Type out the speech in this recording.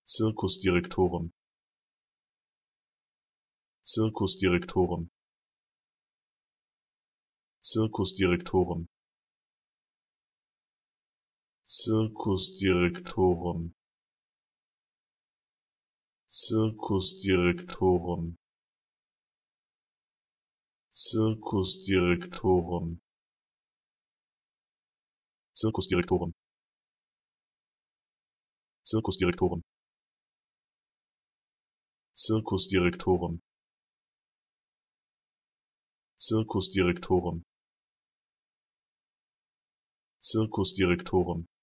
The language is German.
Zirkusdirektoren, Zirkusdirektoren, Zirkusdirektoren, Zirkusdirektoren, Zirkusdirektoren, Zirkusdirektoren, Zirkusdirektoren, Zirkusdirektoren, Zirkusdirektoren, Zirkusdirektoren, Zirkusdirektoren,